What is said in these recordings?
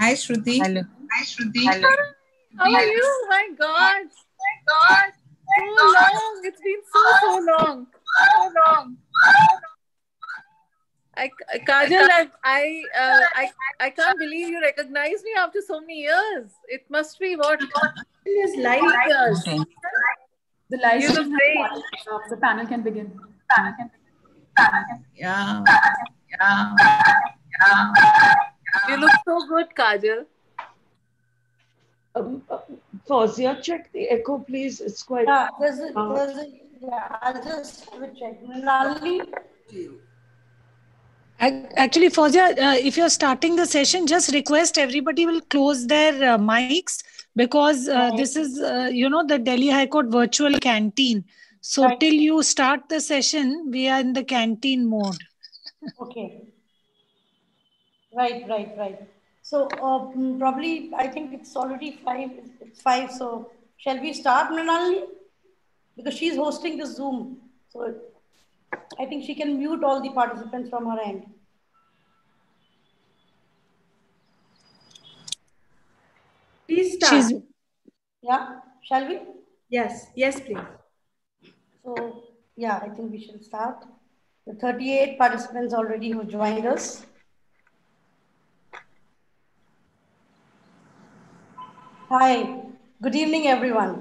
Hi, Shruti. Hello. Hi, Shruti. Hello. How are you? My God. So long. It's been so long. Kajal, I can't believe you recognize me after so many years. It must be what? Is live. Years. The live You look stream great. the panel can begin. Yeah. You look so good, Kajal. Fawzia, check the echo, please. It's quite. Yeah, I'll just have a check. Nalini? Actually, Fawzia, if you're starting the session, just request everybody will close their mics because this is, the Delhi High Court virtual canteen. So till you start the session, we are in the canteen mode. Okay. Right. So probably, I think it's already 5. It's 5. So shall we start, Nalini? Because she's hosting the Zoom. So I think she can mute all the participants from her end. Please start. Yeah, shall we? Yes, please. So, yeah, I think we should start. The 38 participants already who joined us. Hi, good evening, everyone.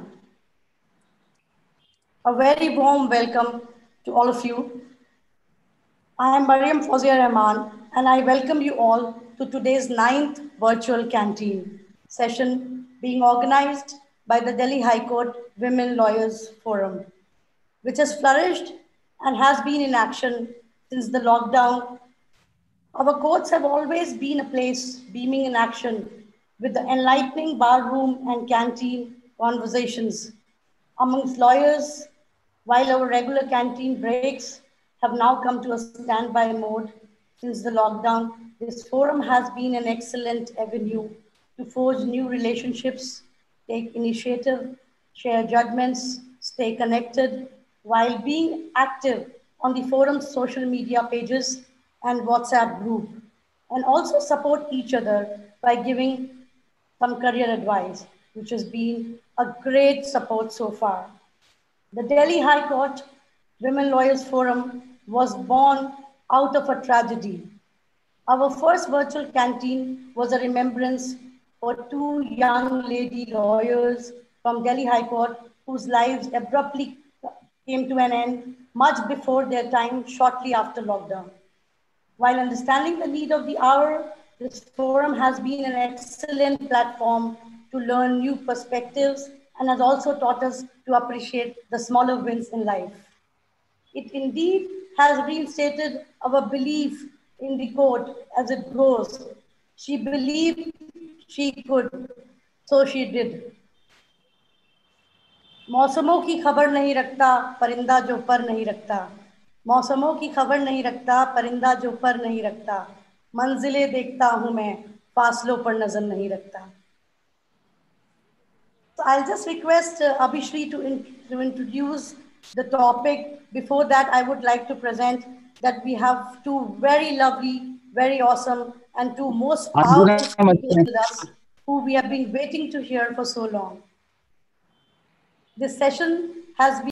A very warm welcome to all of you. I am Mariam Fawzia Rahman, and I welcome you all to today's 9th virtual canteen session being organized by the Delhi High Court Women Lawyers Forum, which has flourished and has been in action since the lockdown. Our courts have always been a place beaming in action with the enlightening barroom and canteen conversations amongst lawyers, while our regular canteen breaks have now come to a standby mode since the lockdown. This forum has been an excellent avenue to forge new relationships, take initiative, share judgments, stay connected, while being active on the forum's social media pages and WhatsApp group, and also support each other by giving some career advice, which has been a great support so far. The Delhi High Court Women Lawyers Forum was born out of a tragedy. Our first virtual canteen was a remembrance for 2 young lady lawyers from Delhi High Court whose lives abruptly came to an end much before their time shortly after lockdown. While understanding the need of the hour, this forum has been an excellent platform to learn new perspectives and has also taught us to appreciate the smaller wins in life. It indeed has reinstated our belief in the court as it goes. She believed she could, so she did. मौसमों की खबर नहीं रखता परिंदा जो पर नहीं रखता मौसमों की खबर नहीं रखता परिंदा जो पर नहीं रखता मंजिलें देखता हूं मैं फासलों पर नजर नहीं रखता. So I'll just request Abhishri to introduce the topic. Before that, I would like to present that we have 2 very lovely, very awesome, and 2 most powerful speakers with us who we have been waiting to hear for so long. This session has been